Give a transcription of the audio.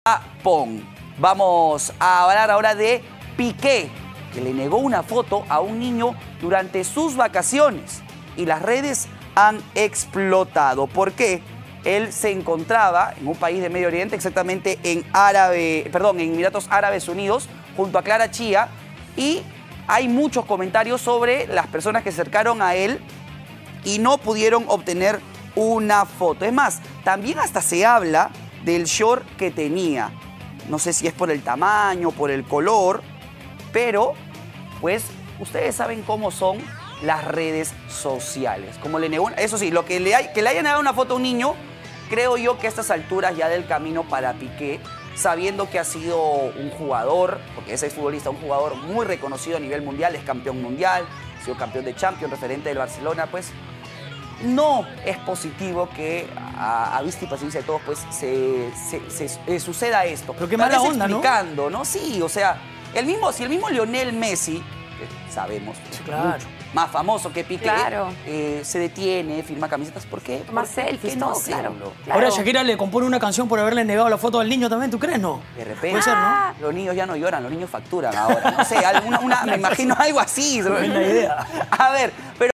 Japón. Vamos a hablar ahora de Piqué, que le negó una foto a un niño durante sus vacaciones y las redes han explotado. ¿Por qué? Él se encontraba en un país de Medio Oriente, exactamente en Emiratos Árabes Unidos, junto a Clara Chía, y hay muchos comentarios sobre las personas que se acercaron a él y no pudieron obtener una foto. Es más, también hasta se habla del short que tenía. No sé si es por el tamaño, por el color, pero pues ustedes saben cómo son las redes sociales. Como le negó, eso sí, que le haya negado una foto a un niño, creo yo que a estas alturas ya del camino para Piqué, sabiendo que ha sido un jugador, porque ese es futbolista, un jugador muy reconocido a nivel mundial, es campeón mundial, ha sido campeón de Champions, referente del Barcelona, pues no es positivo que a vista y paciencia de todos pues suceda esto. Pero qué mala onda, explicando, ¿no? Sí, o sea, si el mismo Lionel Messi, que sabemos, sí, claro, mucho más famoso que Piqué, claro, se detiene, firma camisetas, ¿por qué? Toma selfies, no, claro. Ahora Shakira le compone una canción por haberle negado la foto al niño también, ¿tú crees, no? De repente, puede ser, ¿no? Los niños ya no lloran, los niños facturan ahora, no sé, me imagino algo así. Buena idea. A ver, pero